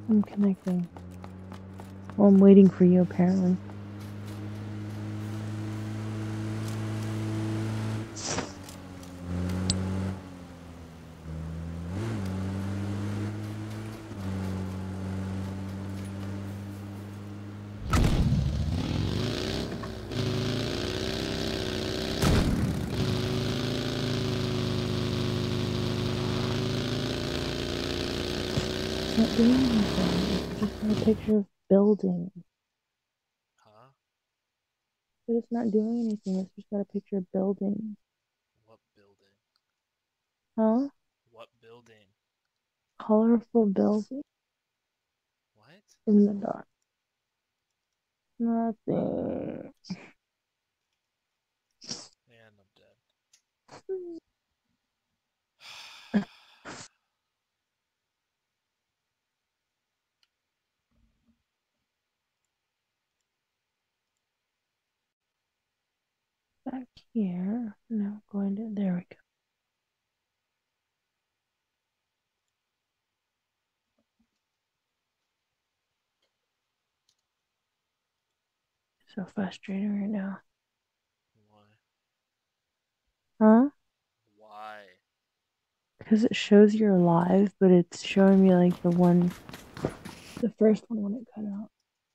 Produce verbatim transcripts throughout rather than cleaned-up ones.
I'm connecting. Well, I'm waiting for you, apparently. It's not doing anything. It's just got a picture of building. Huh? But it's not doing anything. It's just got a picture of building. What building? Huh? What building? Colorful building What? in the dark. Nothing. And I'm dead. Back here. Now going to. There we go. So frustrating right now. Why? Huh? Why? Because it shows you're alive, but it's showing me like the one, the first one when it cut out.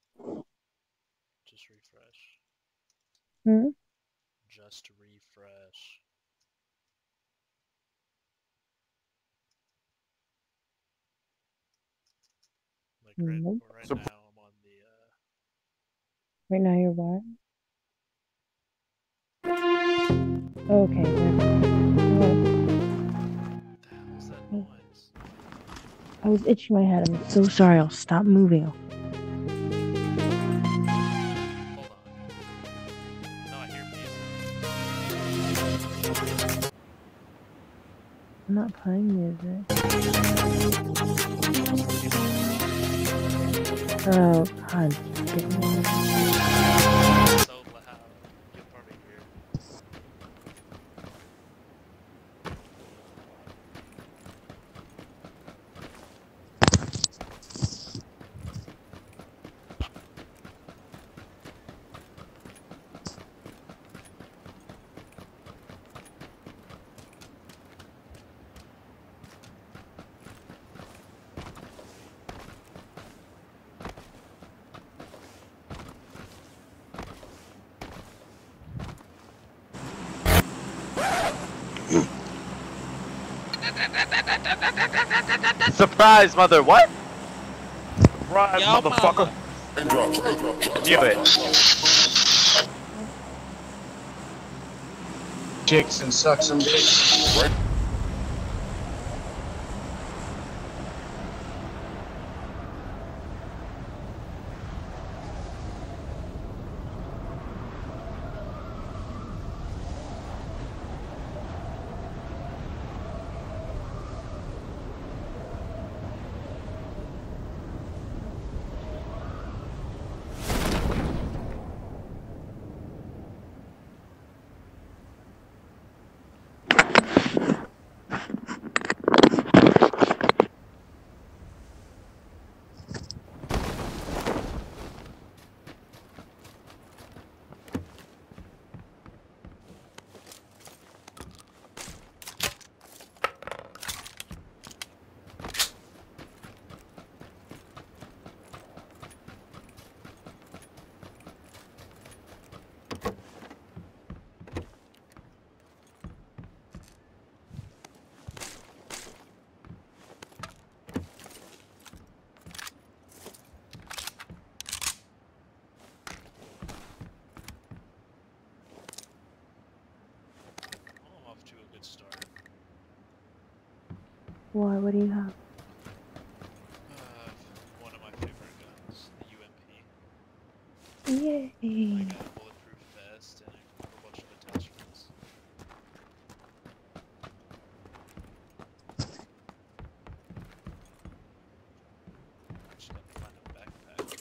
Just refresh. Hmm? Just refresh. Like right, Nope. right now, I'm on the. Uh... Right now you're what? Okay, never mind. What the hell is that Oh, noise? I was itching my head. I'm so sorry. I'll stop moving. Hold on. No, I hear music. I'm not playing music. Oh, God. Get me out of here. So loud. You'll probably hear it. Surprise, mother, what? Surprise, Yo, motherfucker. mama. Knew it. Chicks and suck some dick. Oh, I'm off to a good start. Why? What do you have? Uh, one of my favorite guns, the U M P. Yay. I got a bulletproof vest and a whole bunch of attachments. Just gotta find a backpack.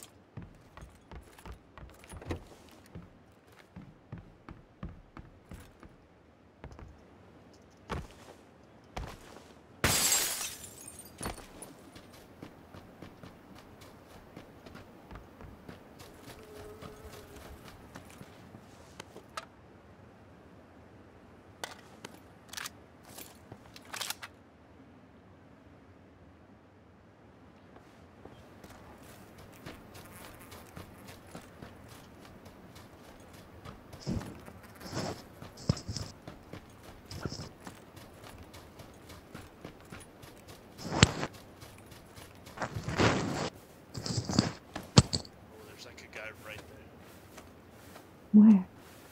guy right there. Where?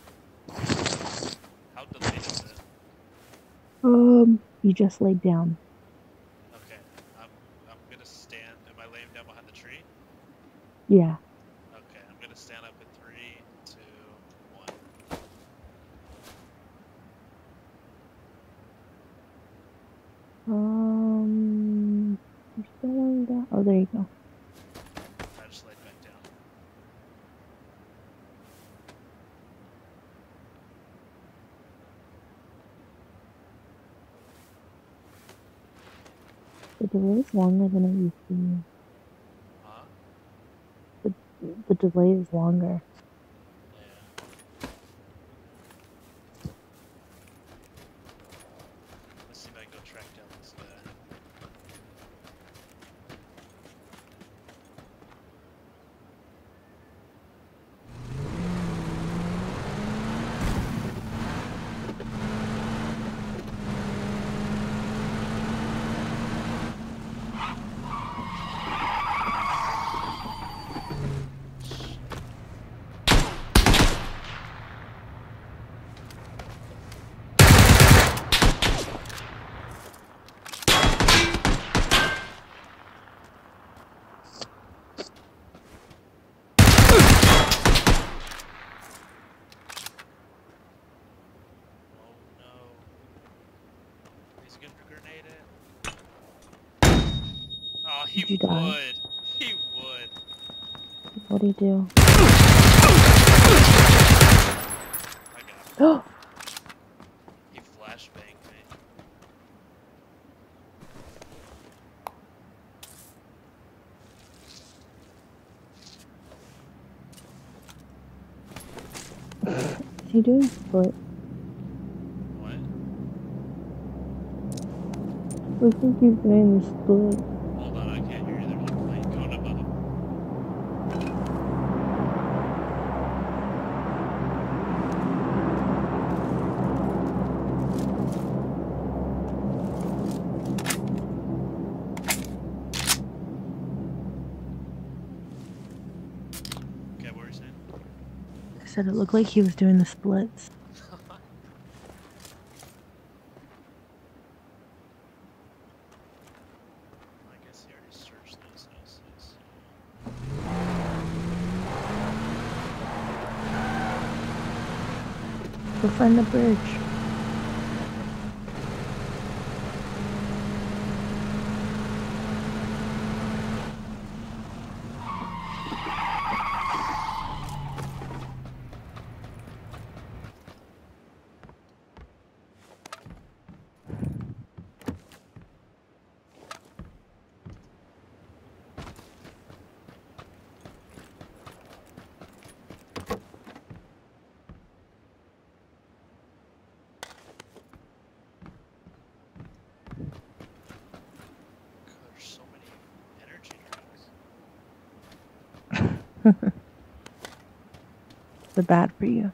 How delayed is it? Um, you just laid down. Okay, I'm I'm gonna stand. Am I laying down behind the tree? Yeah. Okay, I'm gonna stand up in three, two, one. Um, you're still laying down. Oh, there you go. I just laid back down. The delay is longer than it used to be. Huh? The, the delay is longer. Yeah. Let's see if I can go track down this guy. Oh no. He's gonna grenade it. Oh, he Did you die? would. He would. What do you do? I got him. Oh! He flashbanged me. Is he doing split? What? Looks like he's doing the split. Hold on, I can't hear you. There's a plane going above. Okay, what were you saying? I said it looked like he was doing the splits. I guess he already searched those houses. Go find the bridge. God, there's so many energy drinks. They're bad for you.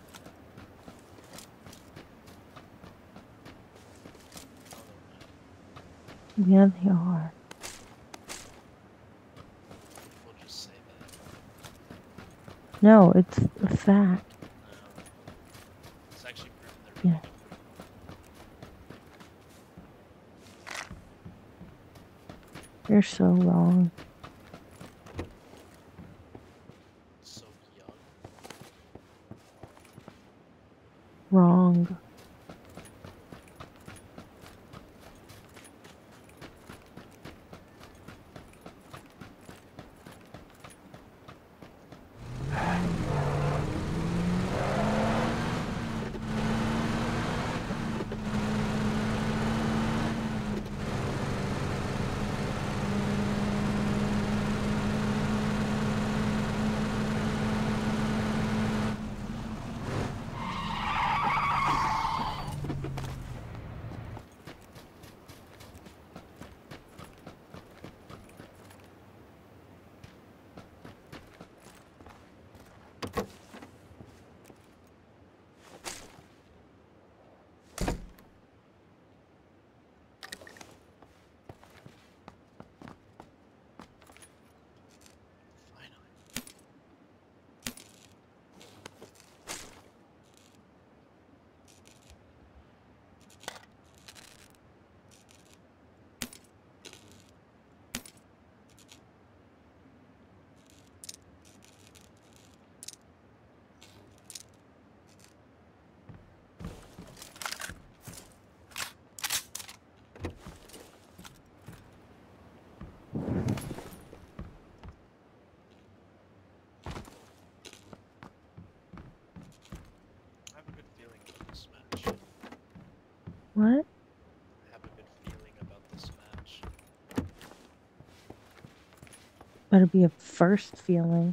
Oh, Yeah, they are. we'll just say that. No, it's a fact. No. It's actually proven they're Yeah. really good. You're so wrong. So young. Wrong. What? I have a good feeling about this match. Better be a first feeling.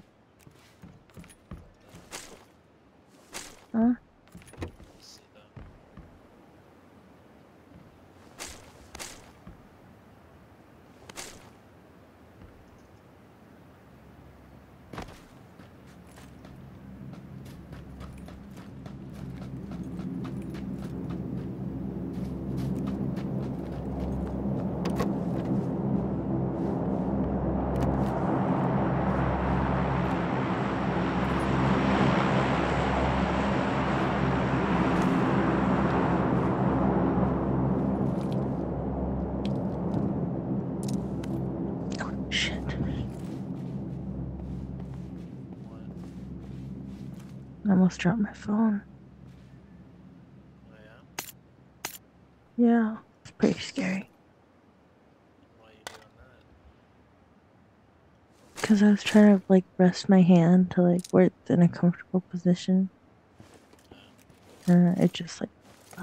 Huh? We'll see though. Shit. What? I almost dropped my phone. Oh yeah? Yeah, it's pretty scary. Why are you doing that? Because I was trying to like rest my hand to like where it's in a comfortable position. Oh. And it just like.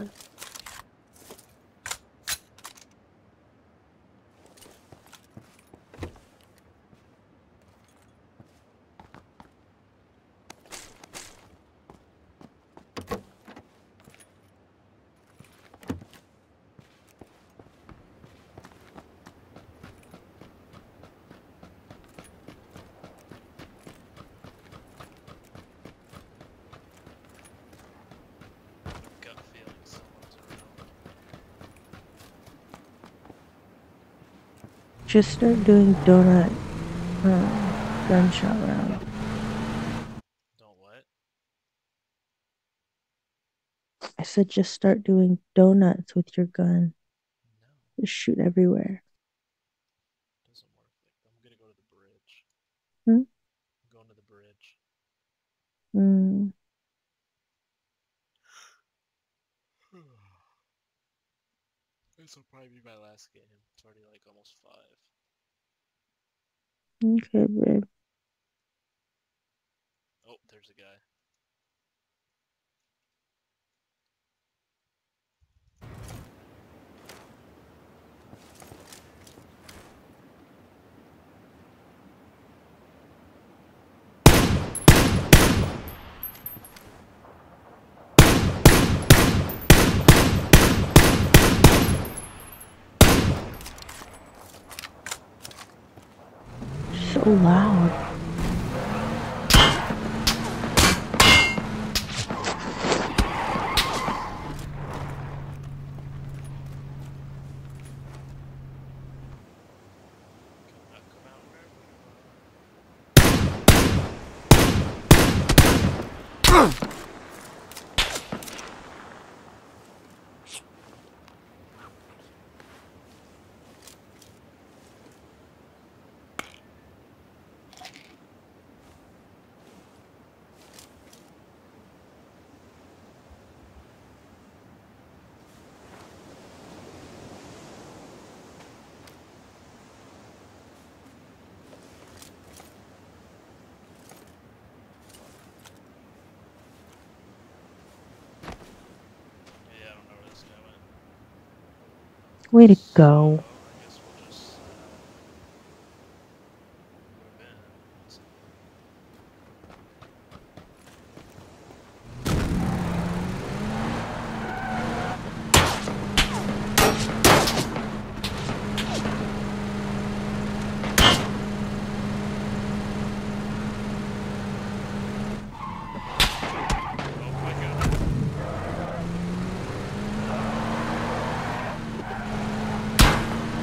Gut feeling someone's around. Just start doing donut uh, gunshot round. Don't what? I said just start doing donuts with your gun. No, Just shoot everywhere. doesn't work like that. I'm gonna go to the bridge. Hmm? I'm going to the bridge. Mm. This will probably be my last game. It's already like almost five. Okay, babe. Oh, there's a guy. So loud. Come out, come out wherever you are. Yeah, I don't know where this guy went. Way to So, go. I guess we'll just uh, move in. Let's see. Oh my god.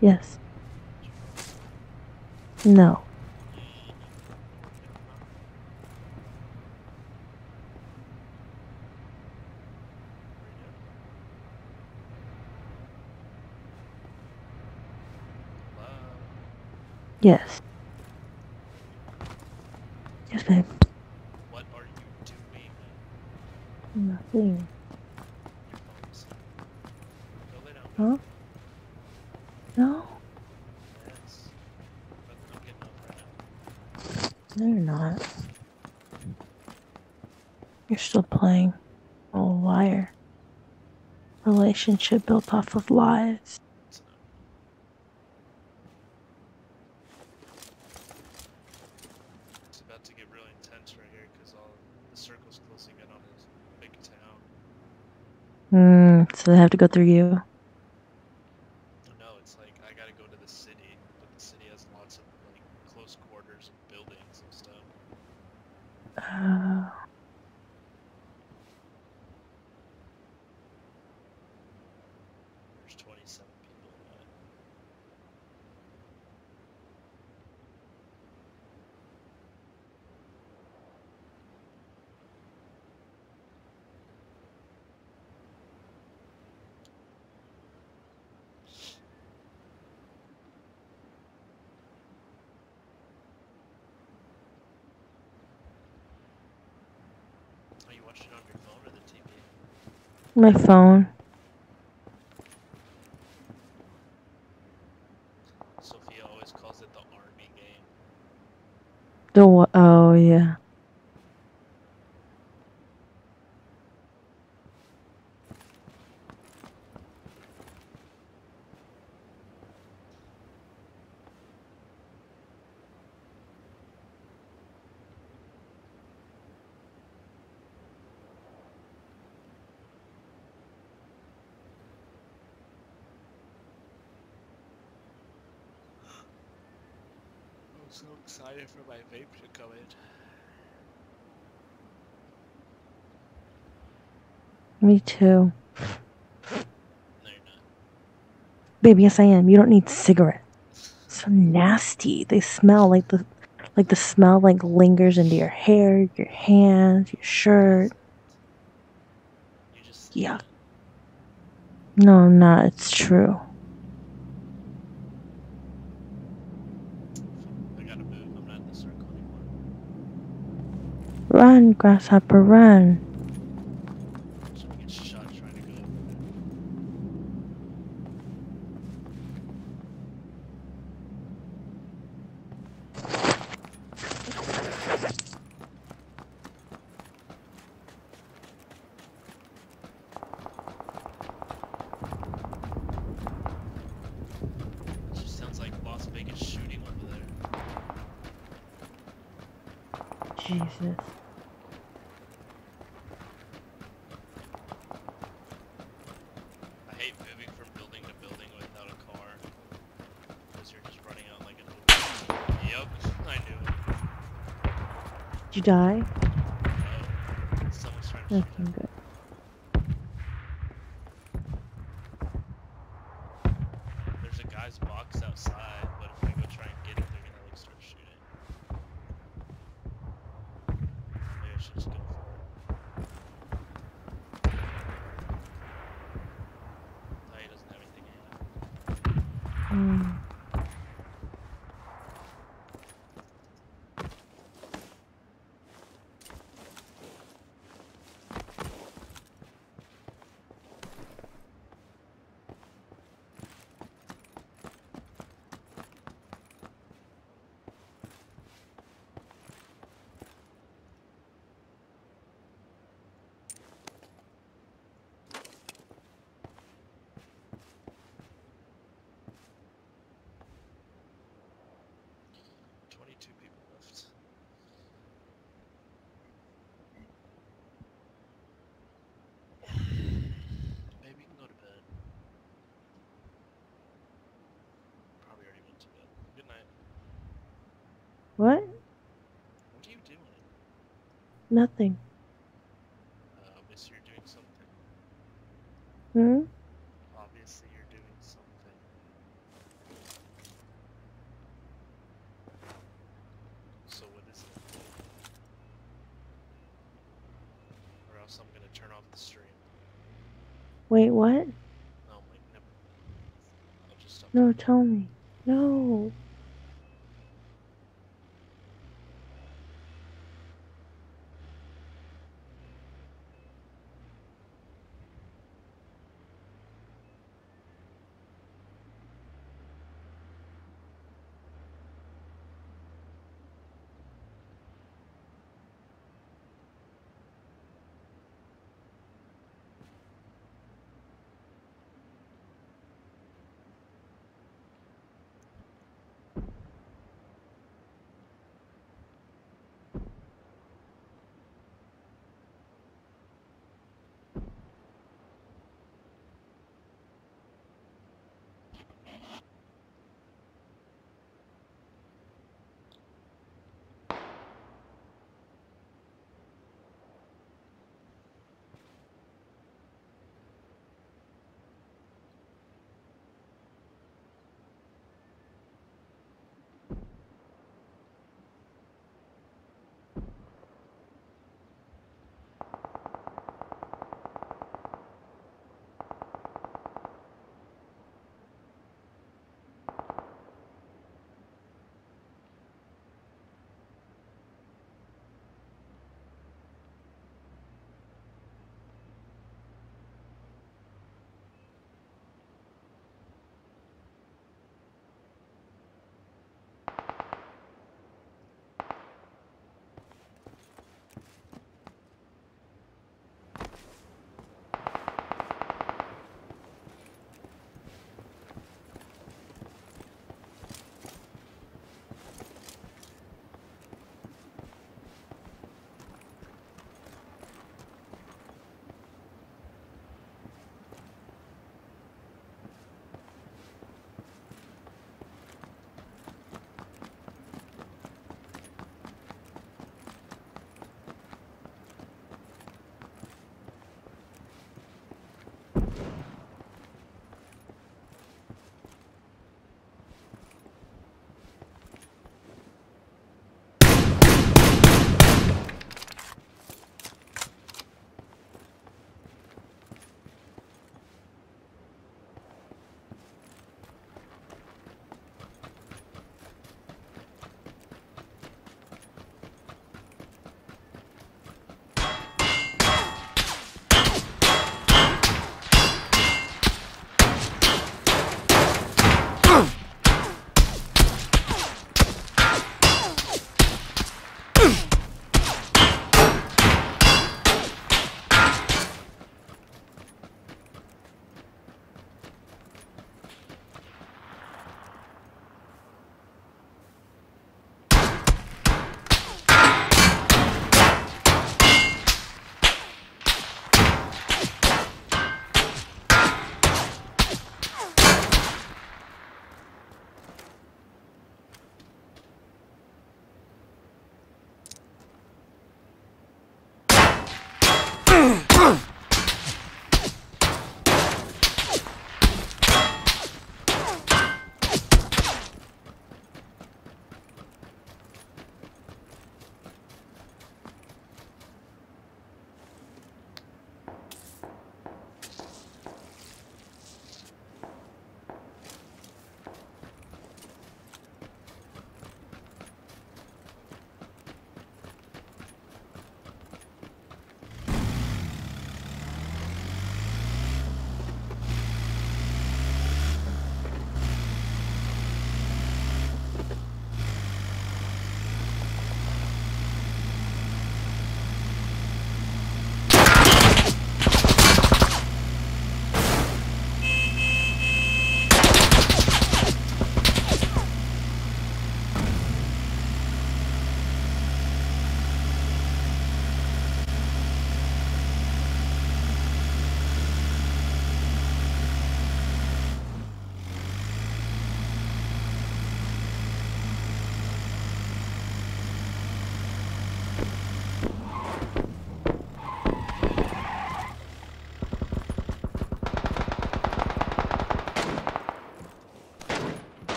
Yes. No. Hello? Yes. Yes, babe. What are you doing? Nothing. Your phone's. Go lay down, Huh? baby. No. Yes. But I'm getting up right now. No, you're not. You're still playing. Oh, liar. Relationship built off of lies. It's enough. It's about to get really intense right here because all the circle's closing in on his big town. Hmm. So they have to go through you. No, it's like I gotta go to the city, but the city has lots of like close quarters and buildings and stuff. Uh, There's twenty-seven people in that. Are you watching it on your phone or the T V? my phone. Sophia always calls it the army game. The wa- oh yeah. I'm so excited for my vape to come in. Me too. No, you're not. Baby, yes I am. You don't need cigarettes. So nasty. They smell like the like the smell like lingers into your hair, your hands, your shirt. You just Yuck. it. No, I'm not. It's true. I gotta move. I'm not in the circle anymore. Run, grasshopper, run. I'm just gonna get shot trying to go over there. It just sounds like Las Vegas shooting over there. Jesus. I hate moving from building to building without a car. Because you're just running out like an open. Yep, I knew it. Did you die? No. Someone's trying to shoot Okay, at me. good. There's a guy's box outside, but if I go try and get it, they're gonna like start shooting. Maybe I should just go for it. No, he doesn't have anything in it. Mm. twenty-two people left. Maybe we can go to bed. Probably already went to bed. Good night. What? What are you doing? Nothing. Uh, obviously you're doing something. Hmm? Obviously you're doing something. Wait, what? Oh my, never. I'll just stop. No, tell me. No.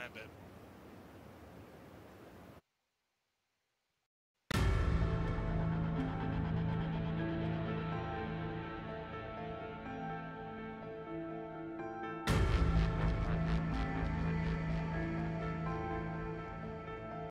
night, babe.